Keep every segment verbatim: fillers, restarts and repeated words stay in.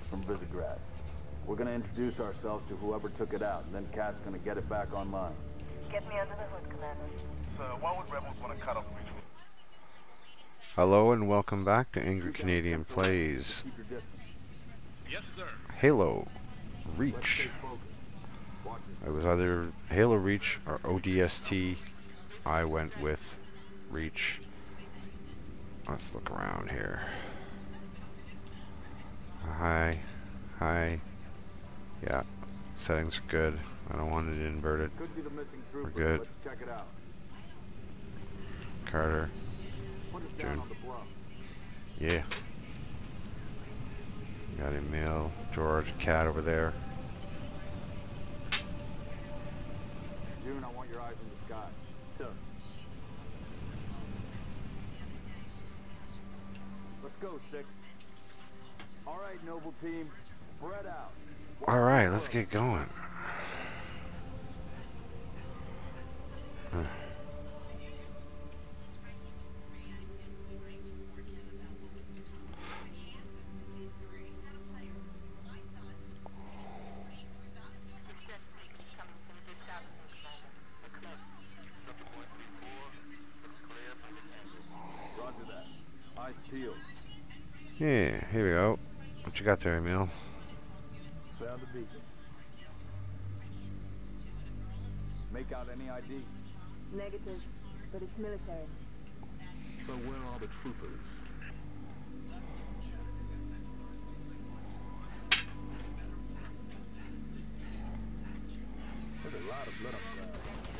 It's from Visegrad. We're gonna introduce ourselves to whoever took it out, and then Cat's gonna get it back online. Get me under the hood, Commander. So why would rebels want to cut off Reach? Hello and welcome back to Angry Canadian Plays Yes, sir. Halo Reach. It was either Halo Reach or O D S T. I went with Reach. Let's look around here. Hi. Hi. Yeah. Settings are good. I don't want it inverted. Could be the missing We're troopers. good. Let's check it out. Carter. Put us down on the bluff. Yeah. Got Emil, George, Cat over there. June, I want your eyes in the sky. Sir. Let's go, Six. All right, Noble Team, spread out. Alright, let's get going. Huh. Roger that. Eyes peeled. Yeah, here we go. What you got there, Emil? Found the beacon. Make out any I D? Negative, but it's military. So where are the troopers? There's a lot of blood on the ground.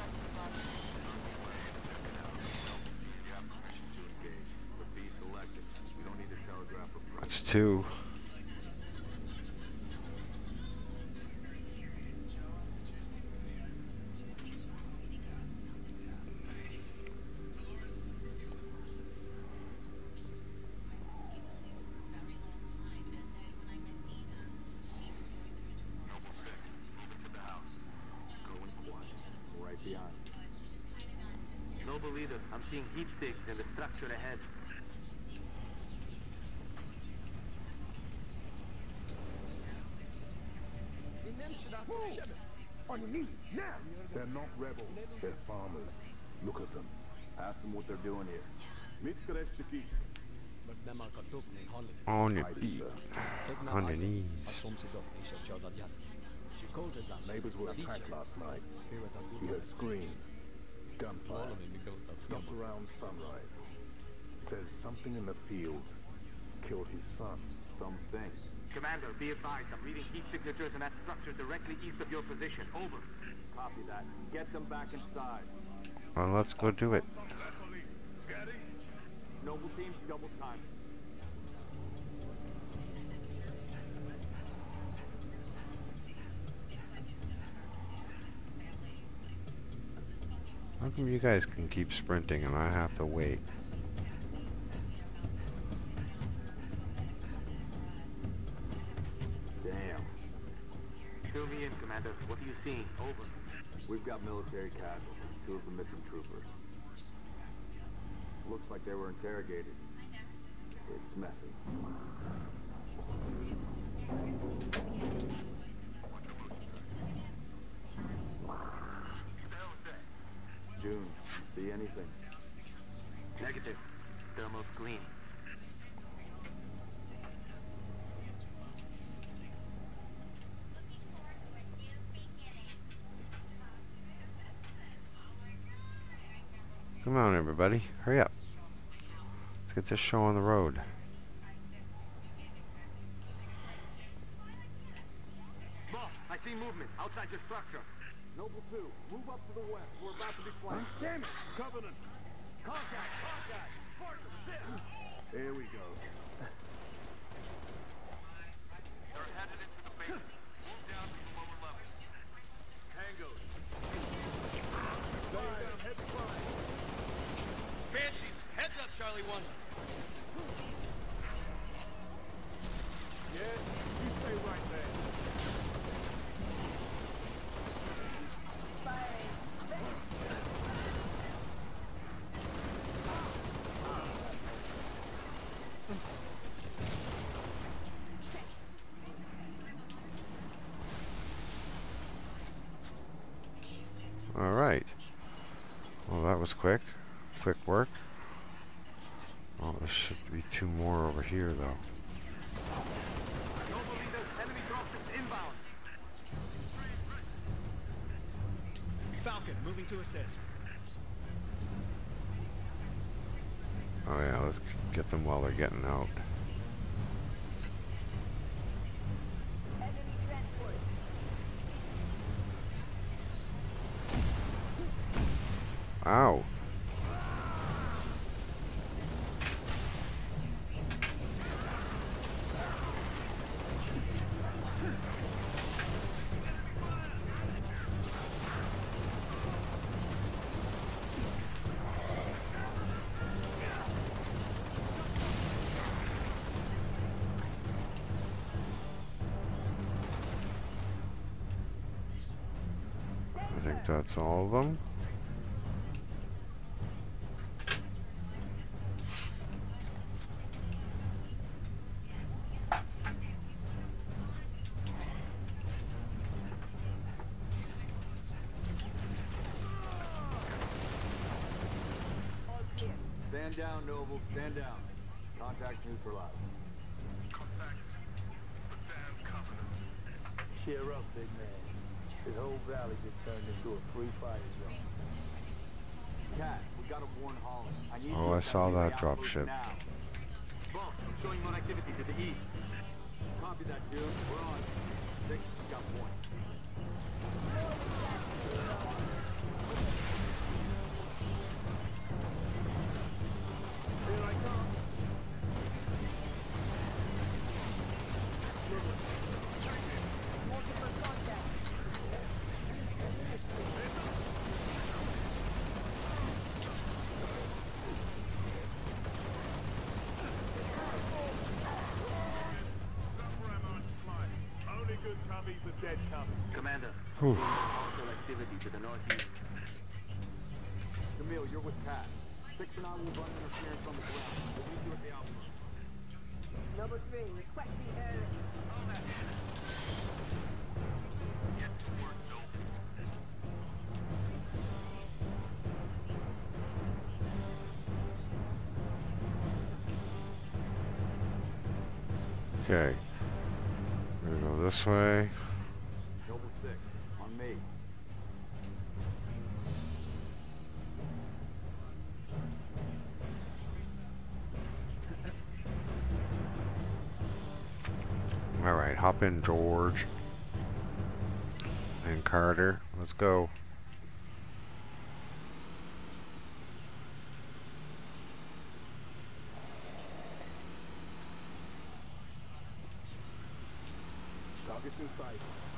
But be selective. We don't need to telegraph a That's two. behind. Noble leader, I'm seeing heat sigs in the structure ahead. On your knees, now! They're not rebels, they're farmers. Look at them. Ask them what they're doing here. On your feet. On your knees. Neighbors were attacked last night. We heard screams, gunfire, stopped around sunrise. Says something in the fields killed his son. Something. Commander, be advised, I'm reading heat signatures in that structure directly east of your position. Over. Copy that. Get them back inside. Well, let's go do it. Noble team, double time. How come you guys can keep sprinting and I have to wait? Damn. Fill me in, Commander. What are you seeing? Over. We've got military casualties, two of the missing troopers. Looks like they were interrogated. It's messy. June, see anything? Negative. Thermal's clean. Come on, everybody. Hurry up. Let's get this show on the road. Boss, I see movement outside your structure. Noble two, move up to the west. We're about to be flanked. Damn it! Covenant! Contact! Contact! Spartan, assist! Here we go. They're headed into the basement. Move down to the lower level. Tangos. Laying down heavy fire. Banshees, heads up, Charlie One. Yes, you stay right there. Alright. Well, that was quick. Quick work. Oh, there should be two more over here, though. Noble leaders, enemy dropships inbound. Falcon, moving to assist. Oh yeah, let's get them while they're getting out. Enemy transport. Ow. I think that's all of them. Stand down, Noble. Stand down. Contacts neutralized. Contacts. The damn Covenant. Cheer up, big man. This whole valley just turned into a free fire zone. Cat, we got a Warren Holland. I need Oh, you I to saw activate that the outpost dropship. now. Boss, I'm showing more activity to the east. Copy that, June. We're on. Six, got one. Here I come. Multiple contact. Only good cubbies are dead cubbies. Commander, Whew. seeing hostile activity to the northeast. Camille, you're with Cat. Six and I will run interference on the ground. We'll meet you at the outpost. Number three, requesting air. Okay. We're gonna go this way. Noble six, on me. Alright, hop in, George. And Carter. Let's go. Targets in sight.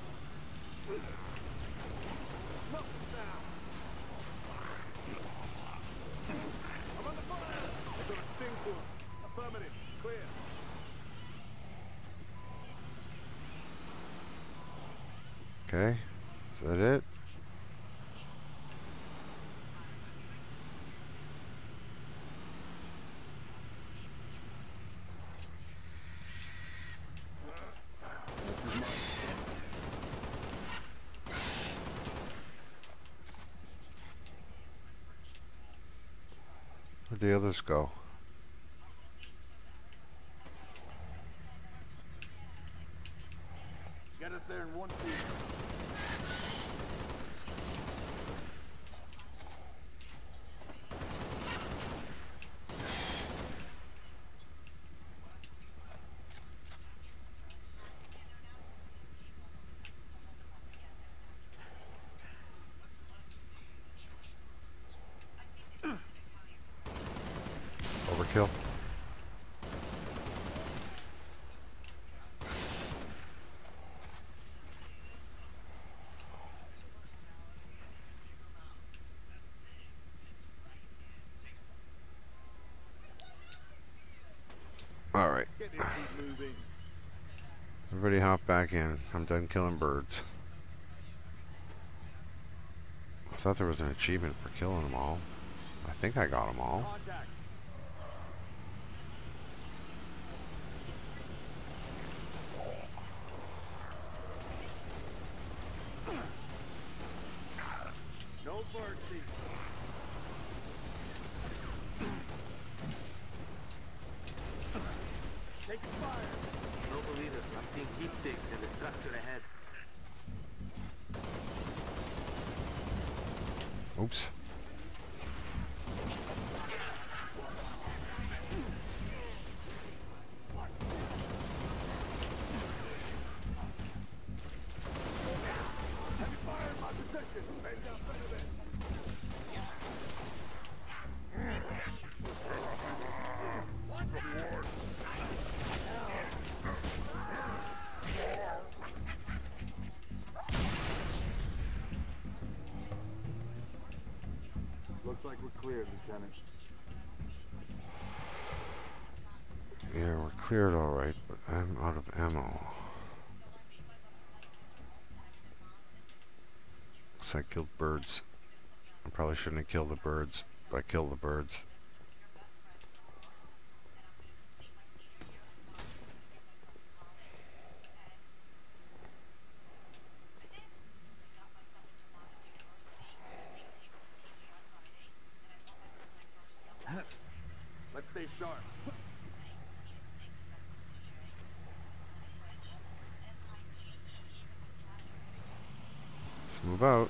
Knock them down. I'm under fire. I've got a sting to him. Affirmative. Clear. Okay. Is that it? Where'd the others go? Get us there in one piece. Overkill. All right. Get this heat moving. Everybody hop back in. I'm done killing birds. I thought there was an achievement for killing them all. I think I got them all. Contact. barge these. Take fire. Noble leaders, I'm seeing heat sinks in the structure ahead. Oops. Looks like we're cleared, Lieutenant. Yeah, we're cleared all right, but I'm out of ammo. Looks like I killed birds. I probably shouldn't have killed the birds, but I killed the birds. Let's stay sharp. Let's move out.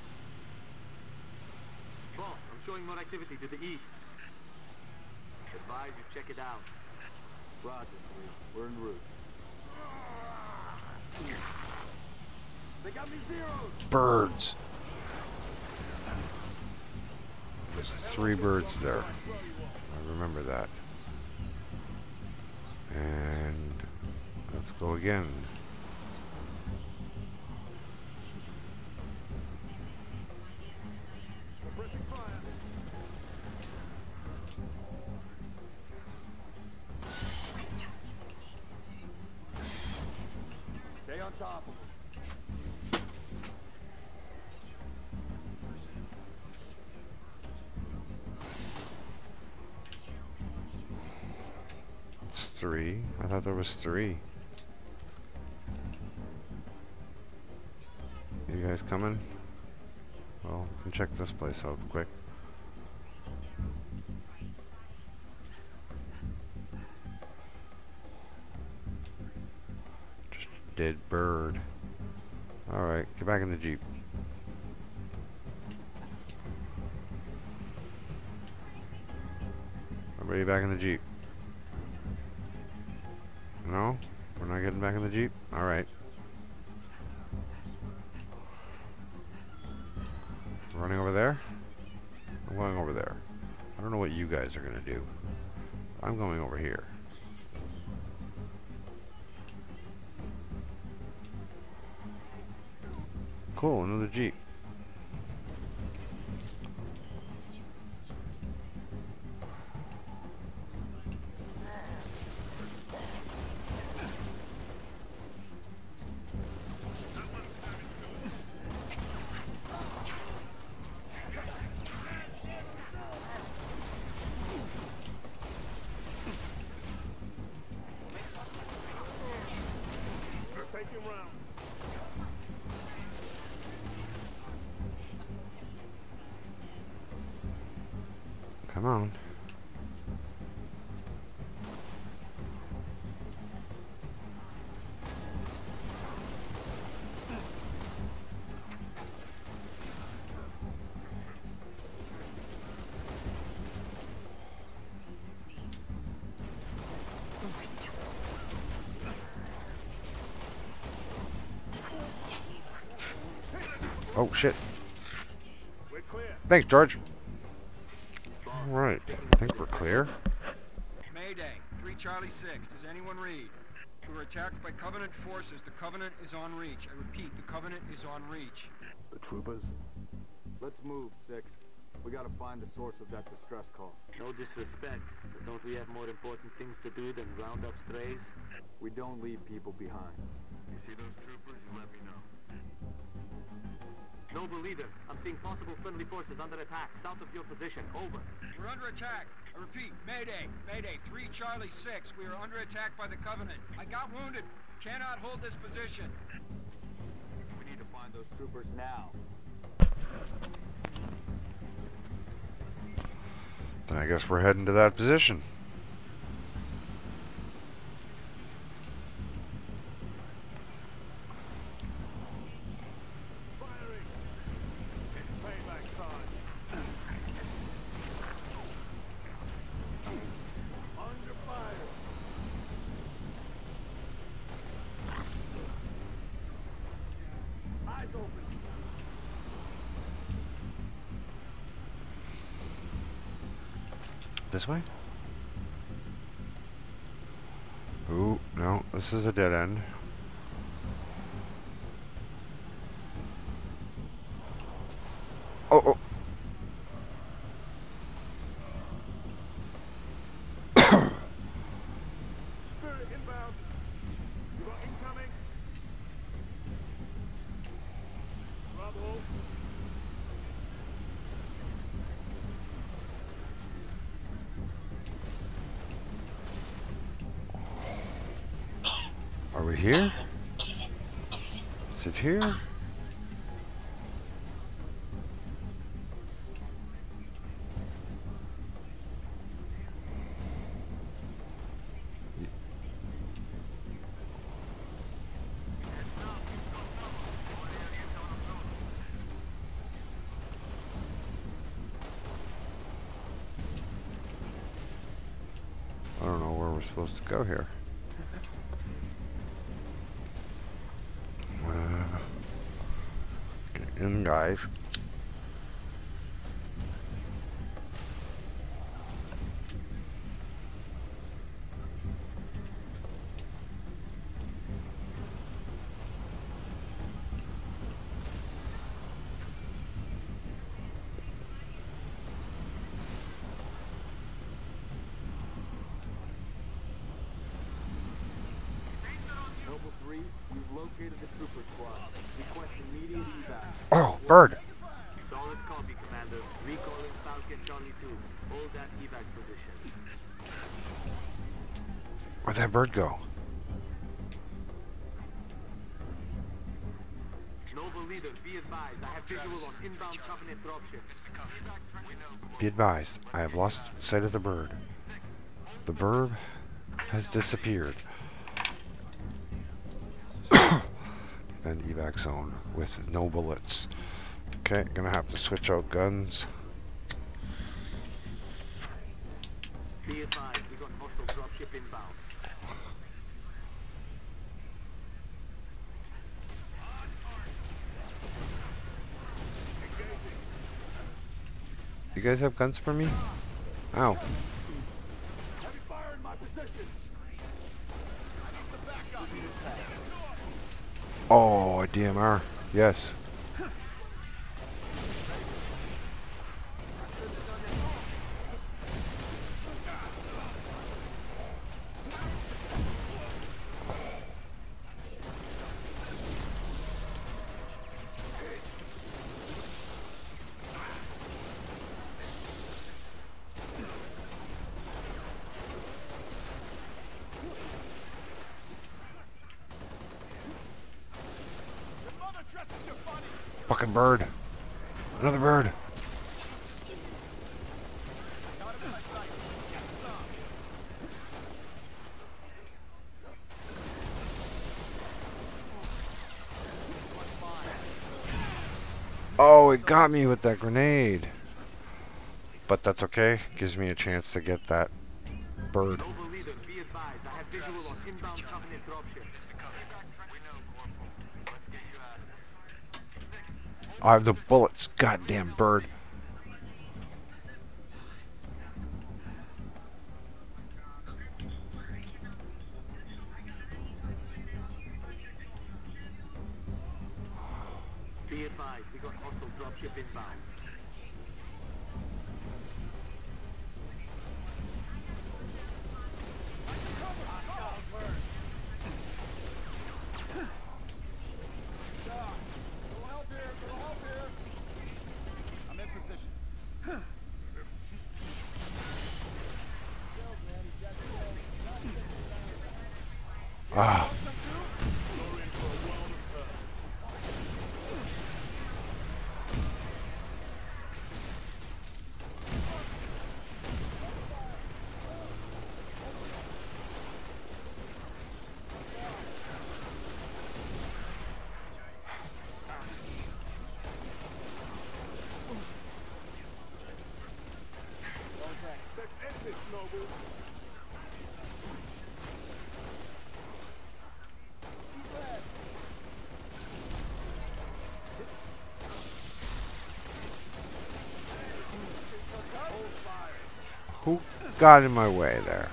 Boss, I'm showing more activity to the east. Advise you check it out. Roger, we're en route. They got me zeroed! Birds. There's three birds there. I remember that. And let's go again. Suppressing fire. Stay on top of them. Three. I thought there was three. You guys coming? Well, we can check this place out quick. Just a dead bird. Alright, get back in the Jeep. Everybody back in the Jeep. No? We're not getting back in the Jeep? Alright. Running over there? I'm going over there. I don't know what you guys are gonna do. I'm going over here. Cool, another Jeep. Taking rounds. Come on. Oh shit. We're clear. Thanks, George. Alright, I think we're clear. Mayday, three Charlie six. Does anyone read? We were attacked by Covenant forces. The Covenant is on reach. I repeat, the Covenant is on reach. The troopers? Let's move, Six. We gotta find the source of that distress call. No disrespect, but don't we have more important things to do than round up strays? We don't leave people behind. You see those troopers? You let me know. Noble leader, I'm seeing possible friendly forces under attack south of your position. Over. We're under attack. I repeat, Mayday, Mayday, three Charlie six. We are under attack by the Covenant. I got wounded. Cannot hold this position. We need to find those troopers now. Then I guess we're heading to that position. This way? Ooh, no, this is a dead end. Oh, oh. Spirit inbound. You got incoming. Trouble. Are we here? Is it here? I don't know where we're supposed to go here. Uh, get in, guys. Noble three, we've located the trooper squad. Request immediate evac. Oh, bird. Solid copy, Commander. Recalling Falcon Charlie two. Hold that evac position. Where'd that bird go? Noble leader, be advised. I have visual on inbound Covenant dropships. Be advised, I have lost sight of the bird. The bird has disappeared. And evac zone with no bullets. Okay, gonna have to switch out guns. Be advised, we got hostile dropship inbound. You guys have guns for me? Ow. Heavy fire in my position. I need some backup. Oh, a D M R. Yes. Fucking bird. Another bird. Oh, it got me with that grenade. But that's okay. Gives me a chance to get that bird. Noble leader, be advised. I have visual on inbound Covenant dropships. I have the bullets. Goddamn bird. Be advised, we got hostile dropship inbound. I'm in position. Ah. Who got in my way there?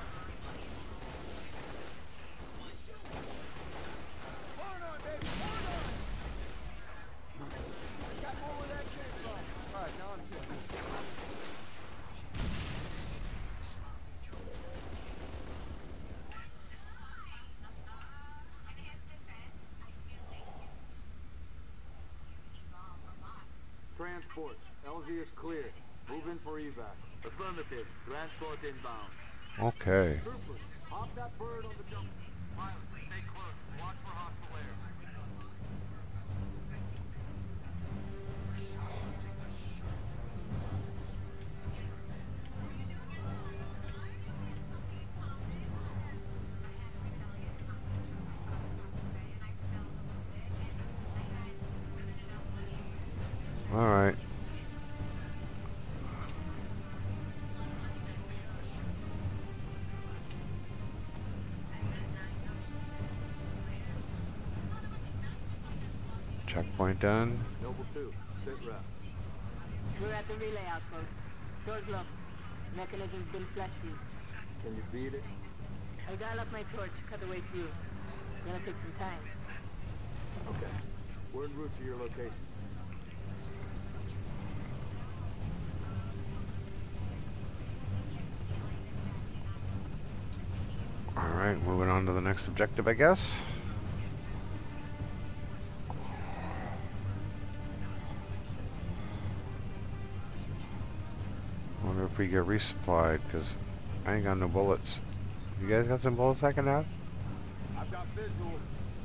Transport. L Z is clear. Move in for evac. Affirmative. Transport inbound. Okay. Troopers, hop that bird on the jump. Pilot, stay close. Watch for hostile air. All right. Checkpoint done. Noble two, sit rep. We're at the relay outpost. Doors locked. Mechanism's been flash fused. Can you beat it? I dial up my torch, cut the way through. Gonna take some time. Okay. We're en route to your location. Alright, moving on to the next objective, I guess. Wonder if we get resupplied, because I ain't got no bullets. You guys got some bullets I can have? I've got visual.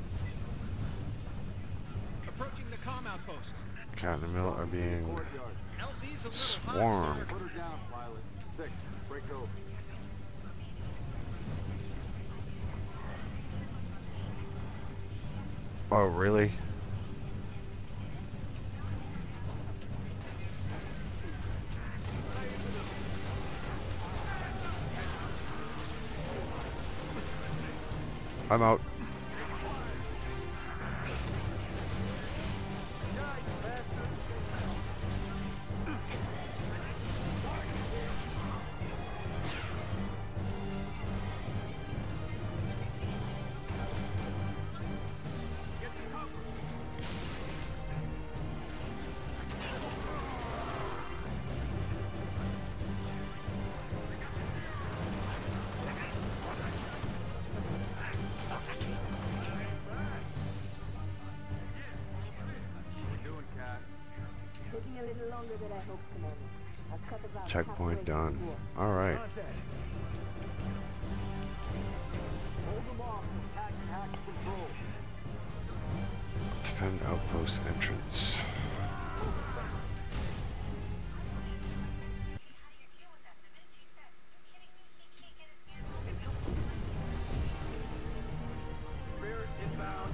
Approaching the comm outpost. Cat and the mill are being Courtyard. L Z's a little swarmed. Put her down, pilot. Six. Breaks over. Oh, really? I'm out. Taking a little longer than I hoped, Commander. I've cut about Checkpoint halfway done. through the war. Alright. Hold them off. Hack, hack, control. Defend outpost entrance. Spirit inbound.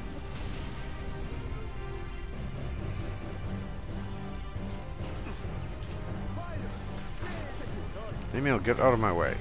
Emil, get out of my way.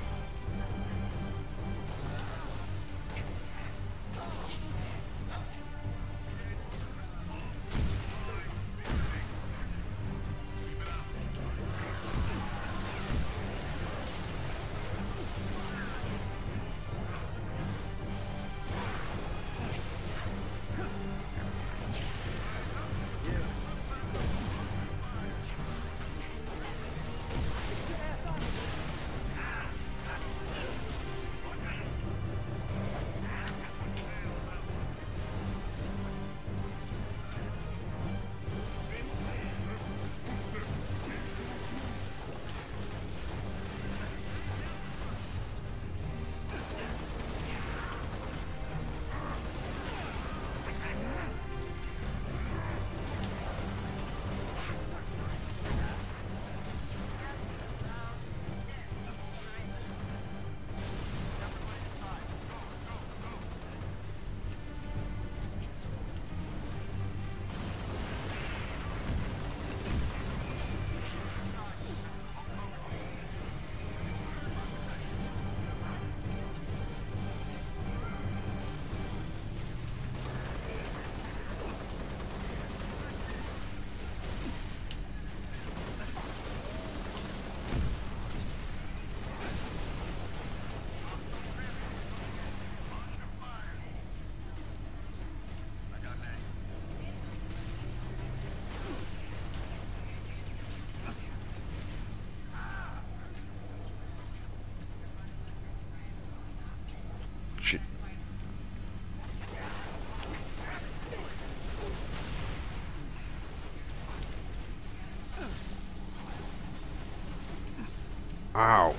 Ow.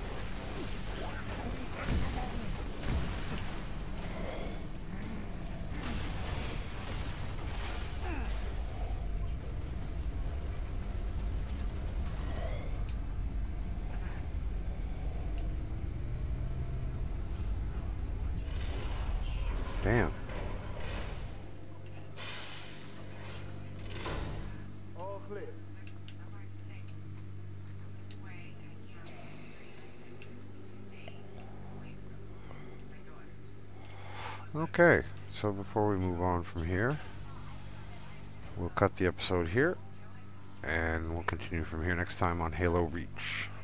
Damn. All clear. Okay, so before we move on from here, we'll cut the episode here, and we'll continue from here next time on Halo Reach.